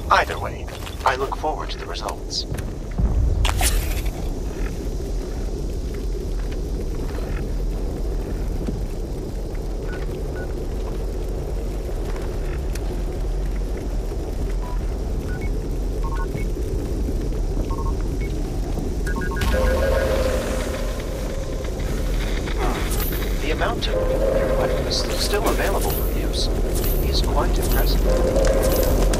Either way, I look forward to the results. The amount of nuclear weapons still available for use is quite impressive.